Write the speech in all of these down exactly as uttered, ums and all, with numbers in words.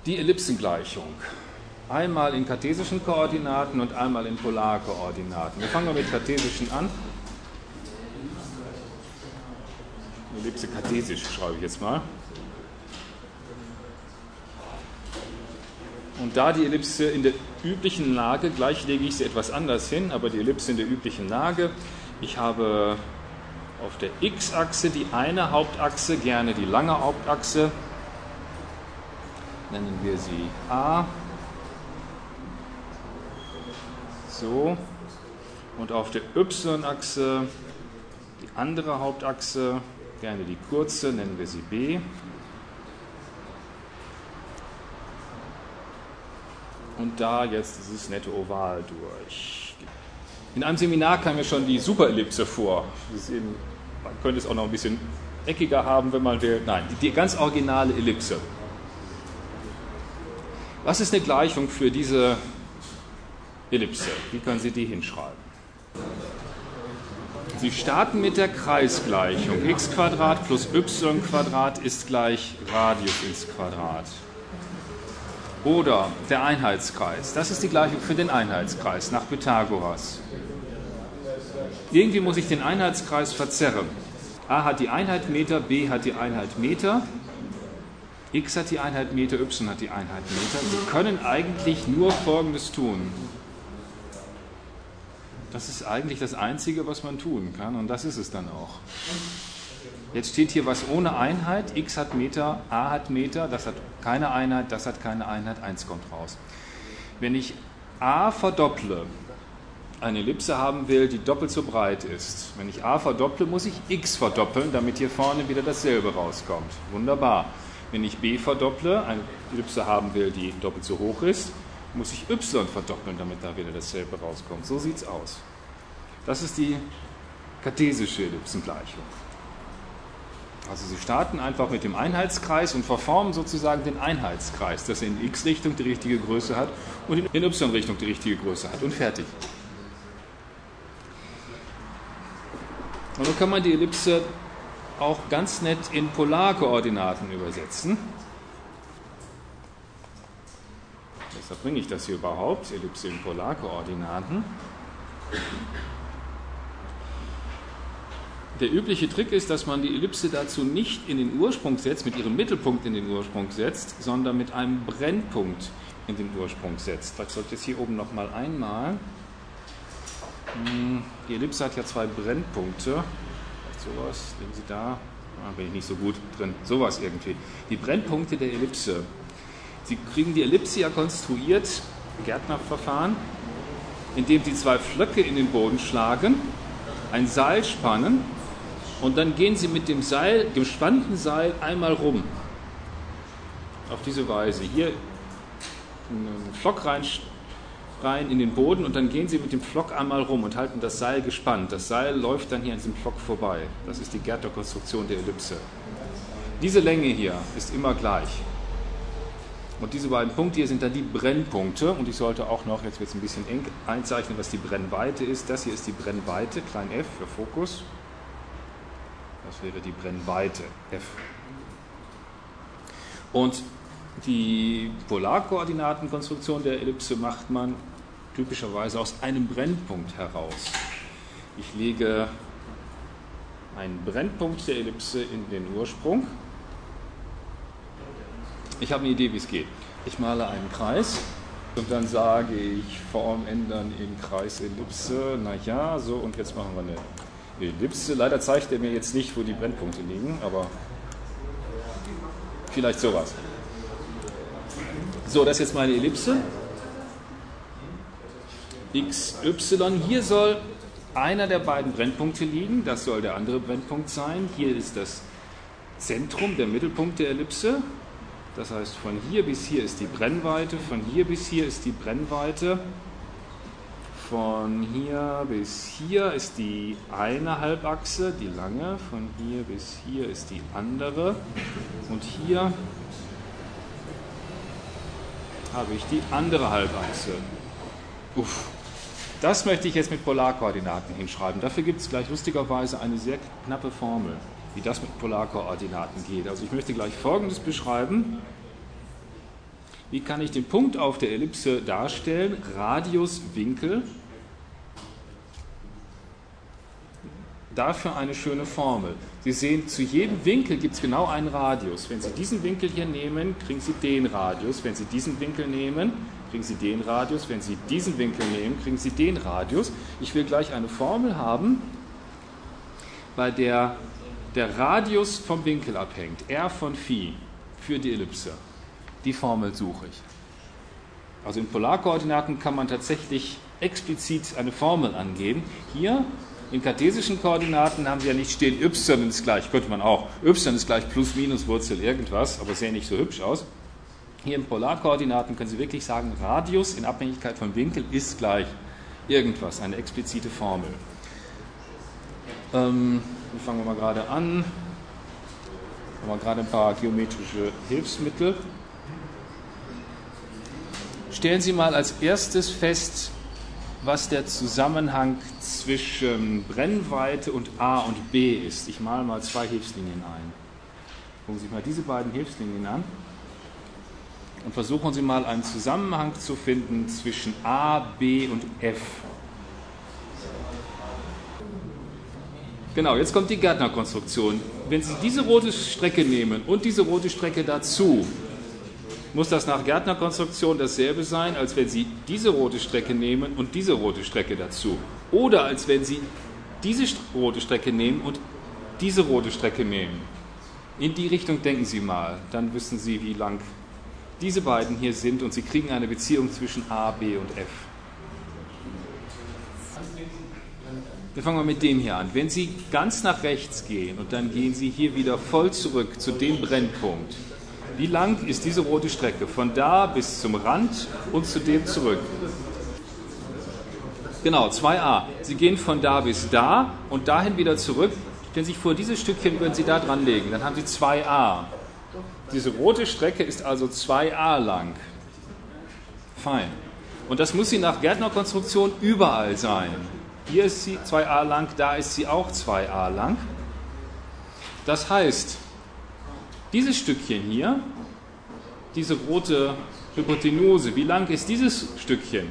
Die Ellipsengleichung. Einmal in kartesischen Koordinaten und einmal in Polarkoordinaten. Wir fangen mal mit kartesischen an. Ellipse kartesisch schreibe ich jetzt mal. Und da die Ellipse in der üblichen Lage, gleich lege ich sie etwas anders hin, aber die Ellipse in der üblichen Lage. Ich habe auf der x-Achse die eine Hauptachse, gerne die lange Hauptachse. Nennen wir sie A. So. Und auf der y-Achse die andere Hauptachse, gerne die kurze, nennen wir sie B. Und da jetzt dieses nette Oval durch. In einem Seminar kam mir schon die Superellipse vor. Das ist eben, man könnte es auch noch ein bisschen eckiger haben, wenn man will. Nein, die ganz originale Ellipse. Was ist eine Gleichung für diese Ellipse? Wie können Sie die hinschreiben? Sie starten mit der Kreisgleichung. X plus y ist gleich Radius ins Quadrat. Oder der Einheitskreis. Das ist die Gleichung für den Einheitskreis nach Pythagoras. Irgendwie muss ich den Einheitskreis verzerren. A hat die Einheit Meter, B hat die Einheit Meter, x hat die Einheit Meter, y hat die Einheit Meter. Sie können eigentlich nur Folgendes tun. Das ist eigentlich das Einzige, was man tun kann, und das ist es dann auch. Jetzt steht hier was ohne Einheit, x hat Meter, a hat Meter, das hat keine Einheit, das hat keine Einheit, eins kommt raus. Wenn ich a verdopple, eine Ellipse haben will, die doppelt so breit ist. Wenn ich a verdopple, muss ich x verdoppeln, damit hier vorne wieder dasselbe rauskommt. Wunderbar. Wenn ich b verdopple, eine Ellipse haben will, die doppelt so hoch ist, muss ich y verdoppeln, damit da wieder dasselbe rauskommt. So sieht es aus. Das ist die kartesische Ellipsengleichung. Also Sie starten einfach mit dem Einheitskreis und verformen sozusagen den Einheitskreis, dass er in x-Richtung die richtige Größe hat und in y-Richtung die richtige Größe hat. Und fertig. Und dann kann man die Ellipse auch ganz nett in Polarkoordinaten übersetzen. Deshalb bringe ich das hier überhaupt, Ellipse in Polarkoordinaten. Der übliche Trick ist, dass man die Ellipse dazu nicht in den Ursprung setzt, mit ihrem Mittelpunkt in den Ursprung setzt, sondern mit einem Brennpunkt in den Ursprung setzt. Vielleicht sollte ich es hier oben nochmal einmalen. Die Ellipse hat ja zwei Brennpunkte. Vielleicht sowas, sehen Sie da? Da bin ich nicht so gut drin. Sowas irgendwie. Die Brennpunkte der Ellipse. Sie kriegen die Ellipse ja konstruiert, Gärtnerverfahren, indem Sie zwei Pflöcke in den Boden schlagen, ein Seil spannen und dann gehen Sie mit dem Seil, dem gespannten Seil einmal rum. Auf diese Weise. Hier einen Pflock rein, rein in den Boden und dann gehen Sie mit dem Pflock einmal rum und halten das Seil gespannt. Das Seil läuft dann hier an diesem Pflock vorbei. Das ist die Gärtnerkonstruktion der Ellipse. Diese Länge hier ist immer gleich. Und diese beiden Punkte hier sind dann die Brennpunkte. Und ich sollte auch noch, jetzt wird es ein bisschen eng, einzeichnen, was die Brennweite ist. Das hier ist die Brennweite, klein f für Fokus. Das wäre die Brennweite, f. Und die Polarkoordinatenkonstruktion der Ellipse macht man typischerweise aus einem Brennpunkt heraus. Ich lege einen Brennpunkt der Ellipse in den Ursprung. Ich habe eine Idee, wie es geht. Ich male einen Kreis und dann sage ich Form ändern in Kreis Ellipse. Naja, so, und jetzt machen wir eine Ellipse. Leider zeigt er mir jetzt nicht, wo die Brennpunkte liegen, aber vielleicht sowas. So, das ist jetzt meine Ellipse. X, Y. Hier soll einer der beiden Brennpunkte liegen. Das soll der andere Brennpunkt sein. Hier ist das Zentrum, der Mittelpunkt der Ellipse. Das heißt, von hier bis hier ist die Brennweite, von hier bis hier ist die Brennweite, von hier bis hier ist die eine Halbachse, die lange, von hier bis hier ist die andere und hier habe ich die andere Halbachse. Uff. Das möchte ich jetzt mit Polarkoordinaten hinschreiben. Dafür gibt es gleich lustigerweise eine sehr knappe Formel, wie das mit Polarkoordinaten geht. Also ich möchte gleich Folgendes beschreiben. Wie kann ich den Punkt auf der Ellipse darstellen? Radius, Winkel. Dafür eine schöne Formel. Sie sehen, zu jedem Winkel gibt es genau einen Radius. Wenn Sie diesen Winkel hier nehmen, kriegen Sie den Radius. Wenn Sie diesen Winkel nehmen, kriegen Sie den Radius. Wenn Sie diesen Winkel nehmen, kriegen Sie den Radius. Ich will gleich eine Formel haben, bei der der Radius vom Winkel abhängt, r von Phi, für die Ellipse. Die Formel suche ich. Also in Polarkoordinaten kann man tatsächlich explizit eine Formel angeben. Hier in kartesischen Koordinaten haben Sie ja nicht stehen, y ist gleich, könnte man auch, y ist gleich plus minus Wurzel irgendwas, aber sähe nicht so hübsch aus. Hier in Polarkoordinaten können Sie wirklich sagen, Radius in Abhängigkeit vom Winkel ist gleich irgendwas, eine explizite Formel. Ähm, fangen wir mal gerade an. Haben wir gerade ein paar geometrische Hilfsmittel. Stellen Sie mal als erstes fest, was der Zusammenhang zwischen Brennweite und A und B ist. Ich male mal zwei Hilfslinien ein. Gucken Sie sich mal diese beiden Hilfslinien an und versuchen Sie mal einen Zusammenhang zu finden zwischen A, B und F. Genau, jetzt kommt die Gärtner-Konstruktion. Wenn Sie diese rote Strecke nehmen und diese rote Strecke dazu, muss das nach Gärtner-Konstruktion dasselbe sein, als wenn Sie diese rote Strecke nehmen und diese rote Strecke dazu. Oder als wenn Sie diese rote Strecke nehmen und diese rote Strecke nehmen. In die Richtung denken Sie mal, dann wissen Sie, wie lang diese beiden hier sind und Sie kriegen eine Beziehung zwischen A, B und F. Wir fangen mal mit dem hier an. Wenn Sie ganz nach rechts gehen und dann gehen Sie hier wieder voll zurück zu dem Brennpunkt, wie lang ist diese rote Strecke? Von da bis zum Rand und zu dem zurück. Genau, zwei a. Sie gehen von da bis da und dahin wieder zurück. Stellen Sie sich vor, dieses Stückchen würden Sie da dran legen. Dann haben Sie zwei a. Diese rote Strecke ist also zwei a lang. Fein. Und das muss sie nach Gärtner-Konstruktion überall sein. Hier ist sie zwei a lang, da ist sie auch zwei a lang. Das heißt, dieses Stückchen hier, diese rote Hypotenuse, wie lang ist dieses Stückchen?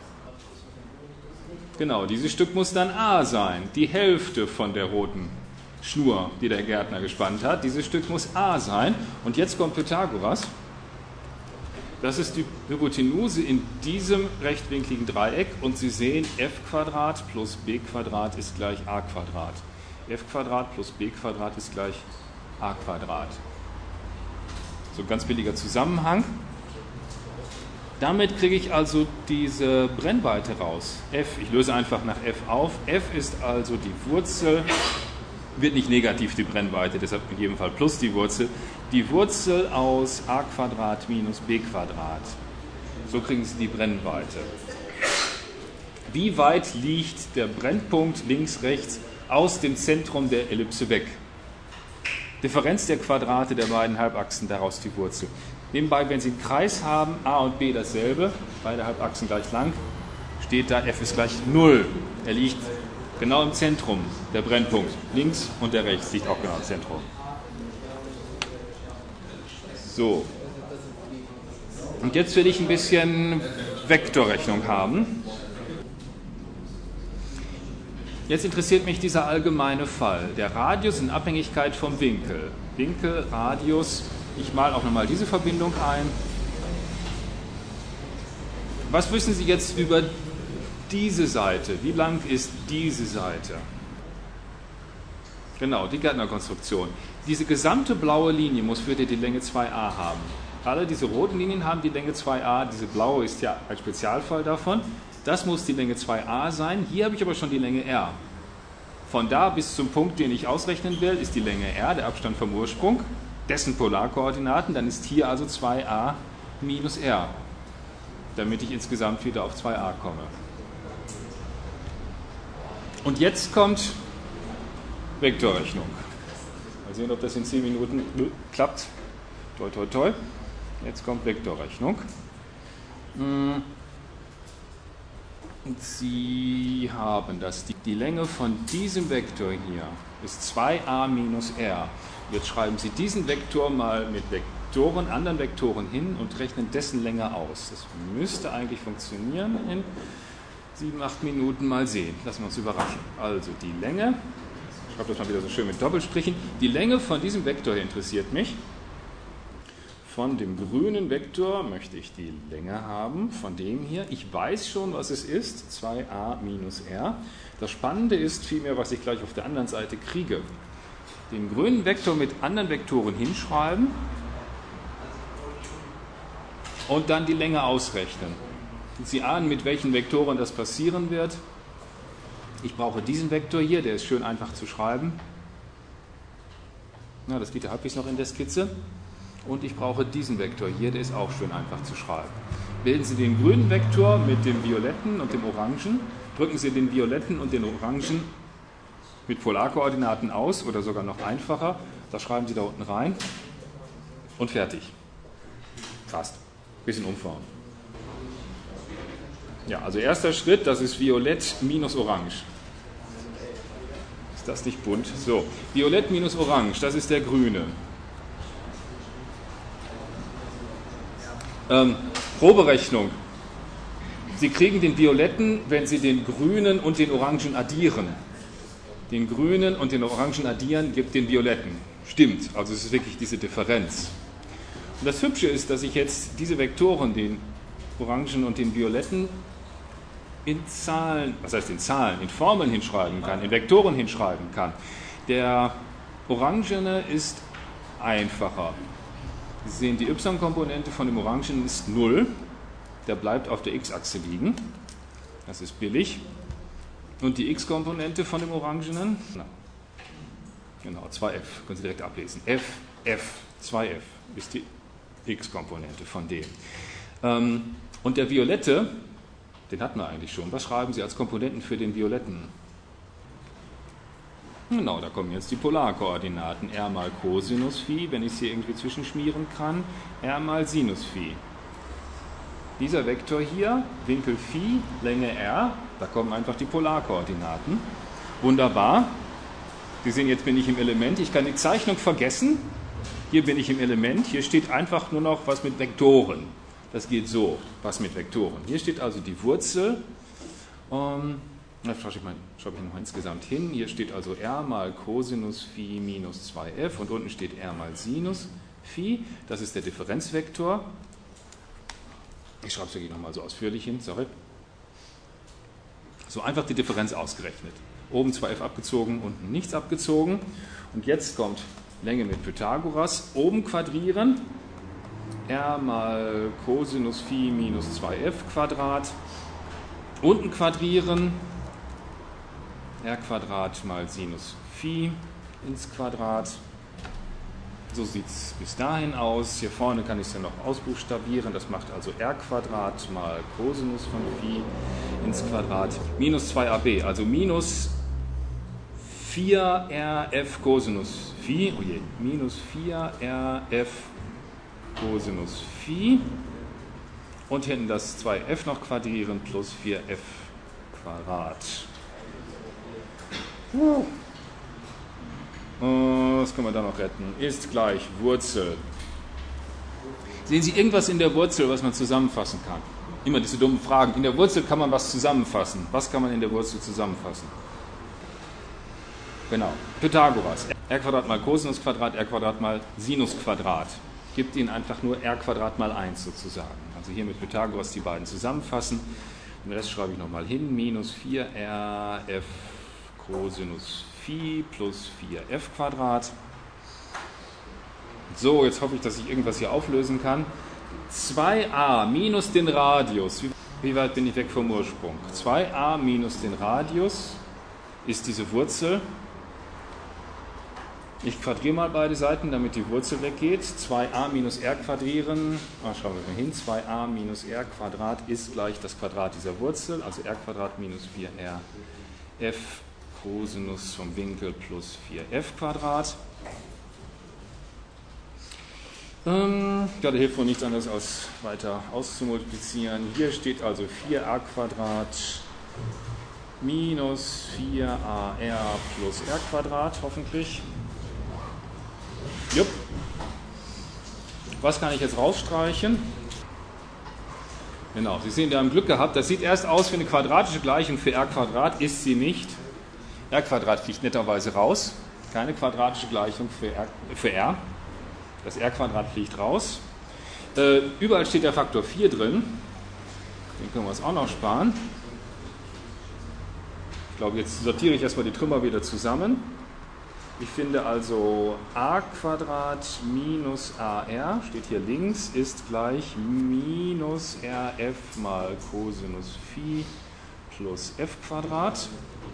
Genau, dieses Stück muss dann a sein, die Hälfte von der roten Schnur, die der Gärtner gespannt hat. Dieses Stück muss a sein. Und jetzt kommt Pythagoras. Das ist die Hypotenuse in diesem rechtwinkligen Dreieck. Und Sie sehen, f Quadrat plus b Quadrat ist gleich a Quadrat. F Quadrat plus b Quadrat ist gleich a Quadrat. So ein ganz billiger Zusammenhang. Damit kriege ich also diese Brennweite raus. F, ich löse einfach nach f auf. F ist also die Wurzel, wird nicht negativ die Brennweite, deshalb in jedem Fall plus die Wurzel. Die Wurzel aus a Quadrat minus b Quadrat. So kriegen Sie die Brennweite. Wie weit liegt der Brennpunkt links, rechts aus dem Zentrum der Ellipse weg? Differenz der Quadrate der beiden Halbachsen, daraus die Wurzel. Nebenbei, wenn Sie einen Kreis haben, a und b dasselbe, beide Halbachsen gleich lang, steht da, f ist gleich null. Er liegt genau im Zentrum, der Brennpunkt. Links und der rechts liegt auch genau im Zentrum. So. Und jetzt will ich ein bisschen Vektorrechnung haben. Jetzt interessiert mich dieser allgemeine Fall, der Radius in Abhängigkeit vom Winkel. Winkel, Radius, ich male auch nochmal diese Verbindung ein. Was wissen Sie jetzt über diese Seite? Wie lang ist diese Seite? Genau, die Gärtner-Konstruktion. Diese gesamte blaue Linie muss wieder die Länge zwei a haben. Alle diese roten Linien haben die Länge zwei a, diese blaue ist ja ein Spezialfall davon. Das muss die Länge zwei a sein. Hier habe ich aber schon die Länge r. Von da bis zum Punkt, den ich ausrechnen will, ist die Länge r, der Abstand vom Ursprung, dessen Polarkoordinaten. Dann ist hier also zwei a minus r, damit ich insgesamt wieder auf zwei a komme. Und jetzt kommt Vektorrechnung. Mal sehen, ob das in zehn Minuten klappt. Toi, toi, toi. Jetzt kommt Vektorrechnung. Und Sie haben das, die, die Länge von diesem Vektor hier ist zwei a minus r. Jetzt schreiben Sie diesen Vektor mal mit Vektoren, anderen Vektoren hin und rechnen dessen Länge aus. Das müsste eigentlich funktionieren in sieben, acht Minuten. Mal sehen. Lassen wir uns überraschen. Also die Länge, ich schreibe das mal wieder so schön mit Doppelstrichen, die Länge von diesem Vektor hier interessiert mich. Von dem grünen Vektor möchte ich die Länge haben, von dem hier. Ich weiß schon, was es ist, zwei a minus r. Das Spannende ist vielmehr, was ich gleich auf der anderen Seite kriege. Den grünen Vektor mit anderen Vektoren hinschreiben und dann die Länge ausrechnen. Sie ahnen, mit welchen Vektoren das passieren wird. Ich brauche diesen Vektor hier, der ist schön einfach zu schreiben. Na, das geht ja halbwegs noch in der Skizze. Und ich brauche diesen Vektor hier, der ist auch schön einfach zu schreiben. Bilden Sie den grünen Vektor mit dem violetten und dem orangen, drücken Sie den violetten und den orangen mit Polarkoordinaten aus oder sogar noch einfacher. Das schreiben Sie da unten rein und fertig. Fast. Bisschen umformen. Ja, also erster Schritt, das ist Violett minus Orange. Ist das nicht bunt? So, Violett minus Orange, das ist der grüne. Ähm, Proberechnung. Sie kriegen den violetten, wenn Sie den grünen und den orangen addieren. Den grünen und den orangen addieren gibt den violetten. Stimmt, also es ist wirklich diese Differenz. Und das Hübsche ist, dass ich jetzt diese Vektoren, den orangen und den violetten, in Zahlen, was heißt in Zahlen, in Formeln hinschreiben kann, in Vektoren hinschreiben kann. Der orangene ist einfacher. Sie sehen, die y-Komponente von dem Orangen ist null. Der bleibt auf der x-Achse liegen. Das ist billig. Und die x-Komponente von dem Orangenen, na, genau, zwei f, können Sie direkt ablesen. F, f, zwei f ist die x-Komponente von dem. Ähm, und der violette, den hatten wir eigentlich schon. Was schreiben Sie als Komponenten für den violetten? Genau, da kommen jetzt die Polarkoordinaten. R mal Cosinus Phi, wenn ich es hier irgendwie zwischenschmieren kann, R mal Sinus Phi. Dieser Vektor hier, Winkel Phi, Länge R, da kommen einfach die Polarkoordinaten. Wunderbar. Sie sehen, jetzt bin ich im Element. Ich kann die Zeichnung vergessen. Hier bin ich im Element. Hier steht einfach nur noch was mit Vektoren. Das geht so, was mit Vektoren. Hier steht also die Wurzel. Um, Da schreibe ich, mal, schreibe ich noch insgesamt hin. Hier steht also R mal Cosinus Phi minus zwei f und unten steht R mal Sinus Phi. Das ist der Differenzvektor. Ich schreibe es wirklich nochmal so ausführlich hin, sorry. So einfach die Differenz ausgerechnet. Oben zwei f abgezogen, unten nichts abgezogen. Und jetzt kommt Länge mit Pythagoras. Oben quadrieren. R mal Cosinus Phi minus zwei f Quadrat. Unten quadrieren. R Quadrat mal Sinus Phi ins Quadrat. So sieht es bis dahin aus. Hier vorne kann ich es ja noch ausbuchstabieren. Das macht also R Quadrat mal Cosinus von Phi ins Quadrat. Minus zwei a b, also minus vier R f Cosinus Phi. Oh je, minus vier R f Cosinus Phi. Und hinten das zwei f noch quadrieren plus vier f Quadrat. Uh. Was können wir da noch retten? Ist gleich Wurzel. Sehen Sie irgendwas in der Wurzel, was man zusammenfassen kann? Immer diese dummen Fragen. In der Wurzel kann man was zusammenfassen. Was kann man in der Wurzel zusammenfassen? Genau, Pythagoras. R Quadrat mal Cosinus Quadrat, R Quadrat mal Sinus Quadrat. Gibt Ihnen einfach nur R Quadrat mal eins sozusagen. Also hier mit Pythagoras die beiden zusammenfassen. Den Rest schreibe ich nochmal hin. Minus vier R f Cosinus Phi plus vier f Quadrat. So, jetzt hoffe ich, dass ich irgendwas hier auflösen kann. zwei a minus den Radius. Wie, wie weit bin ich weg vom Ursprung? zwei a minus den Radius ist diese Wurzel. Ich quadriere mal beide Seiten, damit die Wurzel weggeht. zwei a minus r quadrieren. Ah, schauen wir mal hin. zwei a minus r Quadrat ist gleich das Quadrat dieser Wurzel. Also r Quadrat minus vier r f Cosinus vom Winkel plus vier f Quadrat. Ähm, ja, da hilft wohl nichts anderes, als weiter auszumultiplizieren. Hier steht also vier a Quadrat minus vier a r plus r Quadrat, hoffentlich. Jupp. Was kann ich jetzt rausstreichen? Genau, Sie sehen, wir haben Glück gehabt. Das sieht erst aus wie eine quadratische Gleichung für r Quadrat, ist sie nicht. R Quadrat fliegt netterweise raus. Keine quadratische Gleichung für r. Für r. Das r Quadrat fliegt raus. Äh, überall steht der Faktor vier drin. Den können wir uns auch noch sparen. Ich glaube, jetzt sortiere ich erstmal die Trümmer wieder zusammen. Ich finde also a Quadrat minus ar, steht hier links, ist gleich minus rf mal Cosinus Phi plus f Quadrat.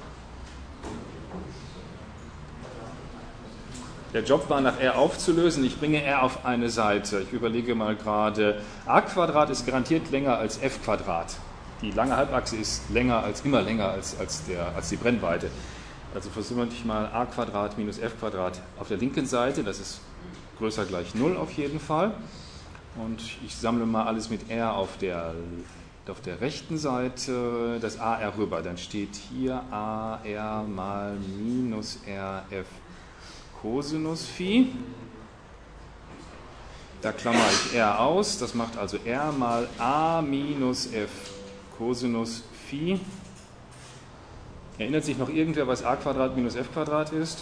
Der Job war, nach r aufzulösen. Ich bringe r auf eine Seite. Ich überlege mal gerade, a Quadrat ist garantiert länger als f Quadrat. Die lange Halbachse ist länger als, immer länger als, als, der, als die Brennweite. Also versuche ich mal a Quadrat minus f Quadrat auf der linken Seite. Das ist größer gleich null auf jeden Fall. Und ich sammle mal alles mit r auf der, auf der rechten Seite, das ar rüber. Dann steht hier ar mal minus rf Cosinus Phi. Da klammer ich r aus. Das macht also r mal a minus f Cosinus Phi. Erinnert sich noch irgendwer, was a Quadrat minus f Quadrat ist?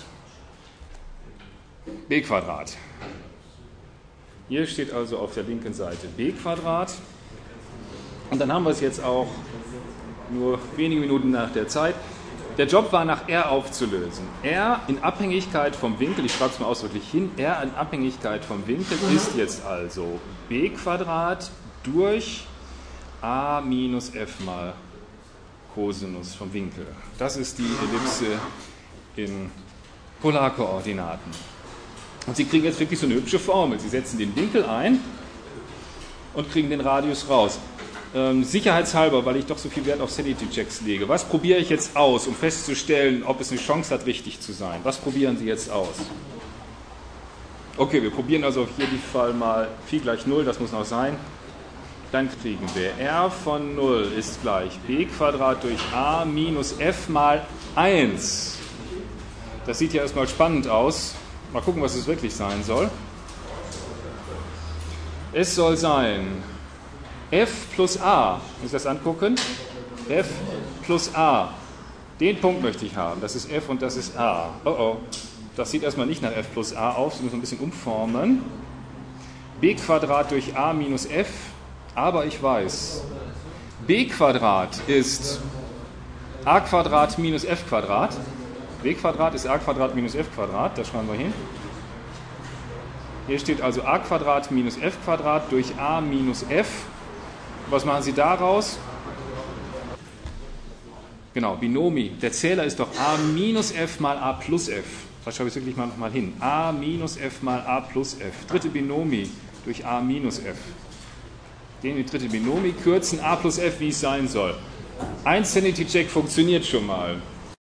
B Quadrat. Hier steht also auf der linken Seite b Quadrat. Und dann haben wir es jetzt auch nur wenige Minuten nach der Zeit. Der Job war, nach r aufzulösen. R in Abhängigkeit vom Winkel, ich schreibe es mal ausdrücklich hin, R in Abhängigkeit vom Winkel ist jetzt also b Quadrat durch a minus f mal Cosinus vom Winkel. Das ist die Ellipse in Polarkoordinaten. Und Sie kriegen jetzt wirklich so eine hübsche Formel. Sie setzen den Winkel ein und kriegen den Radius raus. Ähm, sicherheitshalber, weil ich doch so viel Wert auf Sanity-Checks lege, was probiere ich jetzt aus, um festzustellen, ob es eine Chance hat, richtig zu sein? Was probieren Sie jetzt aus? Okay, wir probieren also auf jeden Fall mal Phi gleich null, das muss noch sein. Dann kriegen wir r von null ist gleich b Quadrat durch a minus f mal eins. Das sieht ja erstmal spannend aus. Mal gucken, was es wirklich sein soll. Es soll sein f plus a. Muss ich das angucken? F plus a. Den Punkt möchte ich haben. Das ist f und das ist a. Oh oh. Das sieht erstmal nicht nach f plus a aus. Das muss man ein bisschen umformen. B Quadrat durch a minus f. Aber ich weiß, b Quadrat ist a Quadrat minus f Quadrat. B Quadrat ist a Quadrat minus f Quadrat. Das schreiben wir hin. Hier steht also a Quadrat minus f Quadrat durch a minus f. Was machen Sie daraus? Genau, Binomi. Der Zähler ist doch a minus f mal a plus f. Das schreibe ich wirklich mal nochmal hin. a minus f mal a plus f. Dritte Binomi durch a minus f. Den die dritte Binomi kürzen a plus f, wie es sein soll. Ein Sanity-Check funktioniert schon mal.